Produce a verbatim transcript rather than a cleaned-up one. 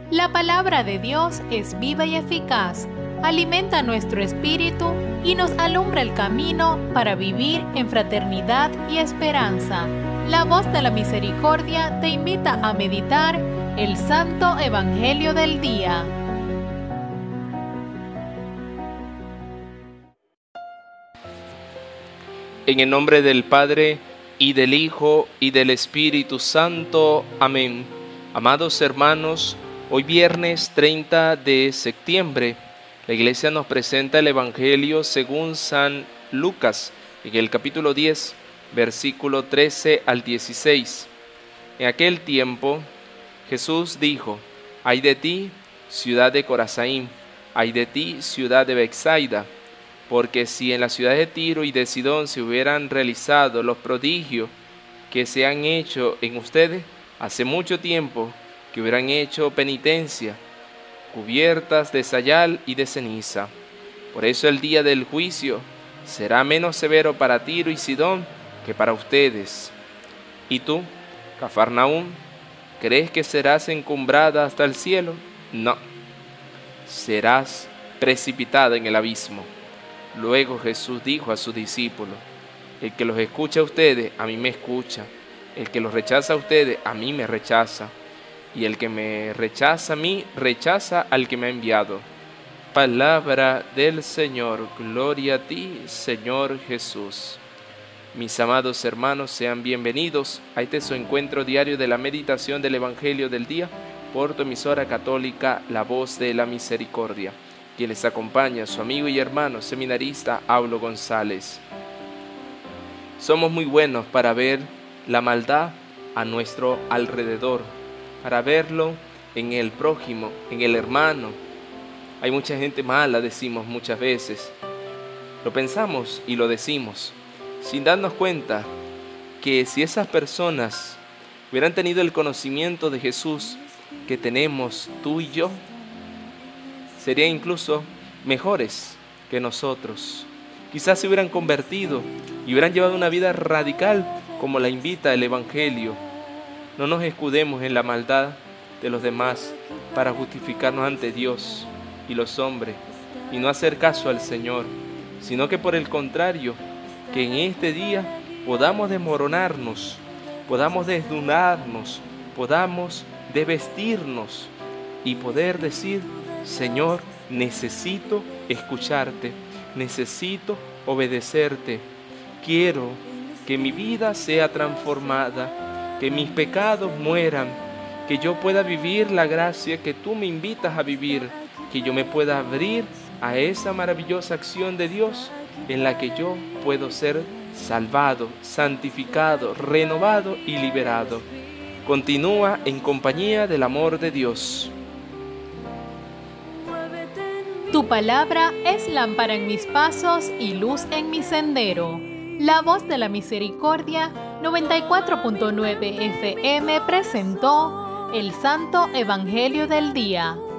La palabra de Dios es viva y eficaz, alimenta nuestro espíritu y nos alumbra el camino para vivir en fraternidad y esperanza. La voz de la misericordia te invita a meditar el Santo Evangelio del día. En el nombre del Padre, y del Hijo, y del Espíritu Santo. Amén. Amados hermanos, hoy viernes treinta de septiembre, la Iglesia nos presenta el Evangelio según San Lucas, en el capítulo diez, versículo trece al dieciséis. En aquel tiempo, Jesús dijo: «Ay de ti, ciudad de Corazaín, ay de ti, ciudad de Betsaida, porque si en la ciudad de Tiro y de Sidón se hubieran realizado los prodigios que se han hecho en ustedes, hace mucho tiempo que hubieran hecho penitencia, cubiertas de sayal y de ceniza. Por eso el día del juicio será menos severo para Tiro y Sidón que para ustedes. ¿Y tú, Cafarnaúm, crees que serás encumbrada hasta el cielo? No, serás precipitada en el abismo». Luego Jesús dijo a sus discípulos: «El que los escucha a ustedes, a mí me escucha. El que los rechaza a ustedes, a mí me rechaza. Y el que me rechaza a mí, rechaza al que me ha enviado». Palabra del Señor. Gloria a ti, Señor Jesús. Mis amados hermanos, sean bienvenidos a este su encuentro diario de la meditación del Evangelio del día por tu emisora católica, La Voz de la Misericordia. Quien les acompaña, su amigo y hermano seminarista Aulo González. Somos muy buenos para ver la maldad a nuestro alrededor, para verlo en el prójimo, en el hermano. Hay mucha gente mala, decimos muchas veces. Lo pensamos y lo decimos, sin darnos cuenta que si esas personas hubieran tenido el conocimiento de Jesús que tenemos tú y yo, serían incluso mejores que nosotros. Quizás se hubieran convertido y hubieran llevado una vida radical como la invita el Evangelio. No nos escudemos en la maldad de los demás para justificarnos ante Dios y los hombres y no hacer caso al Señor, sino que por el contrario, que en este día podamos desmoronarnos, podamos desnudarnos, podamos desvestirnos y poder decir: «Señor, necesito escucharte, necesito obedecerte. Quiero que mi vida sea transformada, que mis pecados mueran, que yo pueda vivir la gracia que tú me invitas a vivir, que yo me pueda abrir a esa maravillosa acción de Dios en la que yo puedo ser salvado, santificado, renovado y liberado». Continúa en compañía del amor de Dios. Tu palabra es lámpara en mis pasos y luz en mi sendero. La Voz de la Misericordia noventa y cuatro punto nueve F M presentó el Santo Evangelio del Día.